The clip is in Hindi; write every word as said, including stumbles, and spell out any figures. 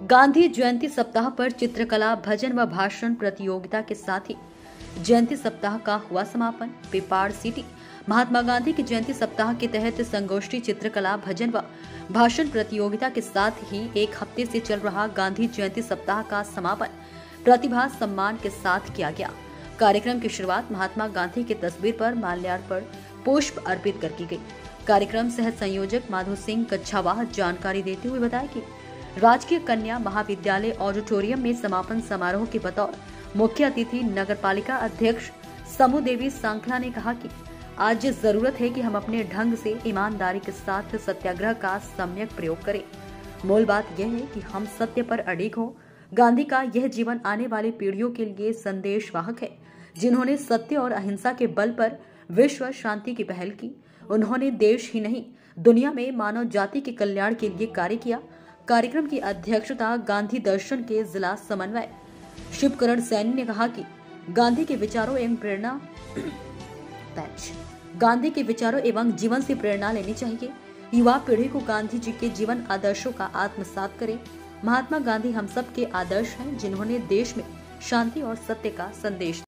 गांधी जयंती सप्ताह पर चित्रकला, भजन व भाषण प्रतियोगिता के साथ ही जयंती सप्ताह का हुआ समापन। पेपाड़ सिटी महात्मा गांधी की जयंती सप्ताह के तहत संगोष्ठी, चित्रकला, भजन व भाषण प्रतियोगिता के साथ ही एक हफ्ते से चल रहा गांधी जयंती सप्ताह का समापन प्रतिभा सम्मान के साथ किया गया। कार्यक्रम की शुरुआत महात्मा गांधी की तस्वीर पर माल्यार्पण पुष्प अर्पित कर की गई। कार्यक्रम सह संयोजक माधो सिंह कच्छावाह जानकारी देते हुए बताया कि राजकीय कन्या महाविद्यालय ऑडिटोरियम में समापन समारोह के बतौर मुख्य अतिथि नगरपालिका अध्यक्ष समू देवी सांखला ने कहा कि आज जरूरत है कि हम अपने ढंग से ईमानदारी के साथ सत्याग्रह का सम्यक प्रयोग करें। मूल बात यह है कि हम सत्य पर अडिग हों। गांधी का यह जीवन आने वाली पीढ़ियों के लिए संदेश वाहक है, जिन्होंने सत्य और अहिंसा के बल पर विश्व शांति की पहल की। उन्होंने देश ही नहीं, दुनिया में मानव जाति के कल्याण के लिए कार्य किया। कार्यक्रम की अध्यक्षता गांधी दर्शन के जिला समन्वय शिवकरण सैनी ने कहा कि गांधी के विचारों एवं प्रेरणा गांधी के विचारों एवं जीवन से प्रेरणा लेनी चाहिए। युवा पीढ़ी को गांधी जी के जीवन आदर्शों का आत्मसात करें। महात्मा गांधी हम सब के आदर्श हैं, जिन्होंने देश में शांति और सत्य का संदेश